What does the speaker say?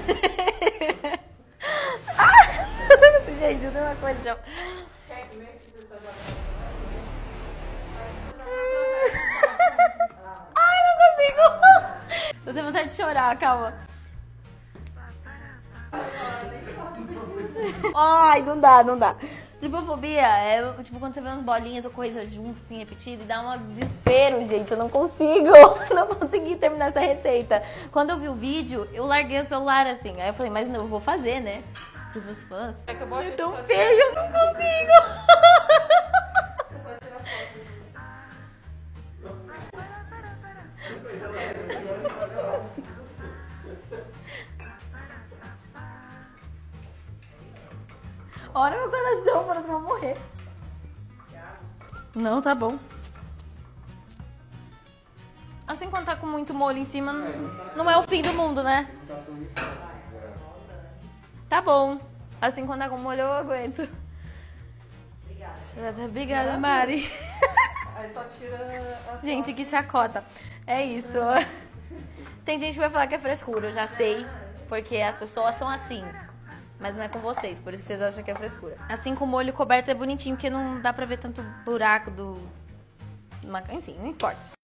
Gente, eu tenho uma coisa já. Ai, não consigo. Tô tendo vontade de chorar, calma. Ai, não dá, não dá. Tripofobia é tipo quando você vê umas bolinhas ou coisas juntas, assim, repetidas, e dá um desespero, gente. Eu não consigo. Eu não consegui terminar essa receita. Quando eu vi o vídeo, eu larguei o celular assim. Aí eu falei, mas não, eu vou fazer, né? Pros meus fãs. É tão feio, eu não consigo. Olha meu coração, parece que eu vou morrer. Não, tá bom. Assim, quando tá com muito molho em cima, não é o fim do mundo, né? Tá bom. Assim, quando tá com molho, eu aguento. Obrigada. Obrigada, Mari. Aí só tira a Gente, que chacota. É isso. Tem gente que vai falar que é frescura, eu já sei. Porque as pessoas são assim. Mas não é com vocês, por isso que vocês acham que é frescura. Assim, com o molho coberto é bonitinho, porque não dá pra ver tanto buraco do... Enfim, não importa.